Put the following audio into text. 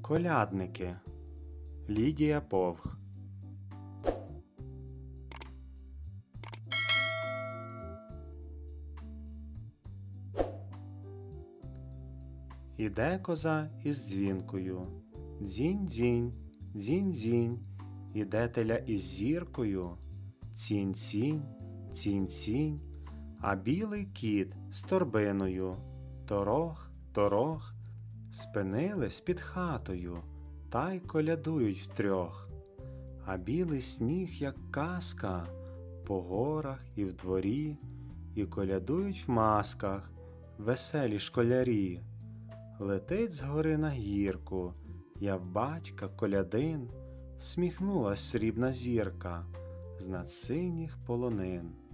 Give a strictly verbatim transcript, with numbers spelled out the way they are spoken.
Колядники. Лідія Повх. Іде коза із дзвінкою. Дзінь-дзінь, дзінь-дзінь. Іде теля із зіркою. Цінь-цінь, цінь-цінь. А білий кіт з торбиною. Торох, торох. Спинились під хатою, та й колядують втрьох. А білий сніг, як казка, по горах і в дворі, і колядують в масках веселі школярі. Летить з гори на гірку, я в батька колядин, сміхнулась срібна зірка з над синіх полонин.